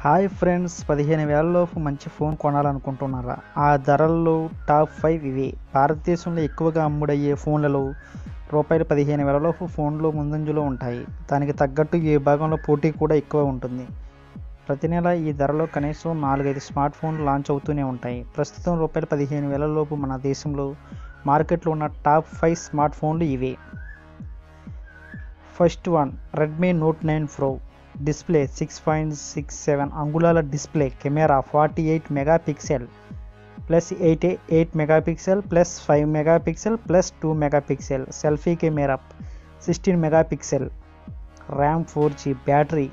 Hi friends, 15,000 లోపు మంచి phone కొనాలనుకుంటున్నారా? ఆ ధరల్లో టాప్ 5 ఇవే. భారతదేశంలో ఎక్కువగా అమ్ముడయ్యే ఫోన్లలో రూపాయలు 15,000 లోపు ఫోన్లు ముందంజలో ఉంటాయి. దానికి తగ్గట్టు ఈ విభాగంలో పోటీ కూడా ఎక్కువ ఉంటుంది. ప్రతి నెల ఈ ధరలో కనీసం 4-5 స్మార్ట్ ఫోన్లు లాంచ్ అవుతూనే ఉంటాయి. ప్రస్తుతం రూపాయలు 15,000 లోపు మన దేశంలో మార్కెట్లో ఉన్న టాప్ 5 స్మార్ట్ ఫోన్లు ఇవే. First one, Redmi note 9 pro. Display 6.67 అంగుళాల display, camera 48 megapixel plus 8 megapixel plus 5 megapixel plus 2 megapixel, selfie camera 16 megapixel, RAM 4G, battery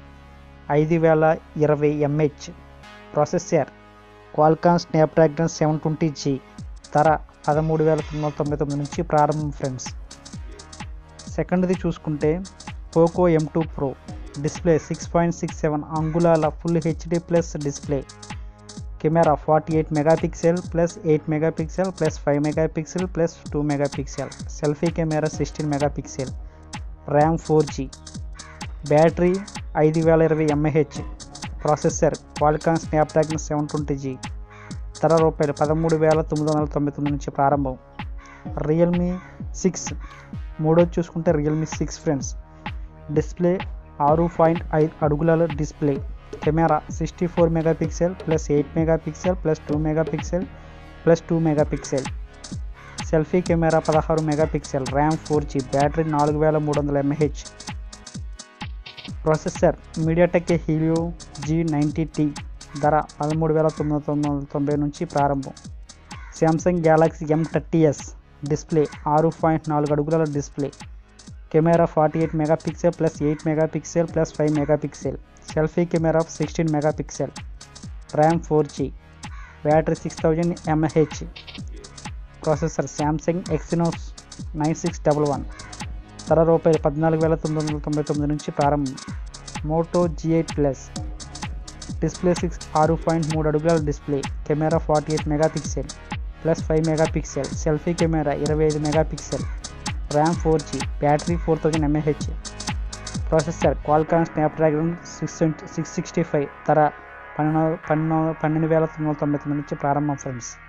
5020 mAh, processor Qualcomm Snapdragon 720G, ధర 13,999 నుంచి ప్రారంభం ఫ్రెండ్స్. సెకండ్ది చూసుకుంటే పోకో M2 ప్రో. డిస్ప్లే 6.67 అంగుళాల full HD plus display, camera 48 megapixel plus 8 megapixel plus 5 megapixel plus 2 megapixel, selfie camera 16 megapixel, RAM 4G, battery 5020 mAh, processor Qualcomm Snapdragon 720G, ధర రూపాయలు 13,999 నుంచి ప్రారంభం. రియల్మీ 6. మూడోది చూసుకుంటే రియల్మీ 6 ఫ్రెండ్స్. డిస్ప్లే 6.5 అడుగుల display, camera 64 megapixel plus 8 megapixel plus 2 megapixel plus 2 megapixel, selfie camera 16 megapixel, RAM 4G, battery 4300 mAh, processor MediaTek Helio G90T, ధర 13,999 నుంచి ప్రారంభం. Samsung Galaxy M30s. డిస్ప్లే 6.4 అడుగుల display, camera 48 megapixel plus 8 megapixel plus 5 megapixel, selfie camera 16 megapixel, RAM 4G, battery 6000 mAh, processor Samsung Exynos 9611, ధర రూపాయలు 14,999 నుంచి ప్రారంభం. Moto G8 plus. Display 6.3 అడుగుల display, camera 48 megapixel plus 5 megapixel, selfie camera 25 megapixel, RAM 4G, battery 4000 mAh, processor Qualcomm Snapdragon 665, ధర 12,999 నుంచి ప్రారంభం friends.